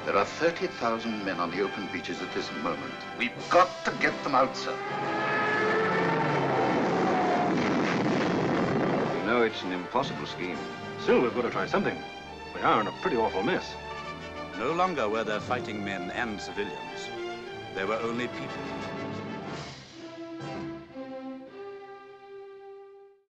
There are 30,000 men on the open beaches at this moment. We've got to get them out, sir. We know it's an impossible scheme. Still, we've got to try something. We are in a pretty awful mess. No longer were there fighting men and civilians. There were only people.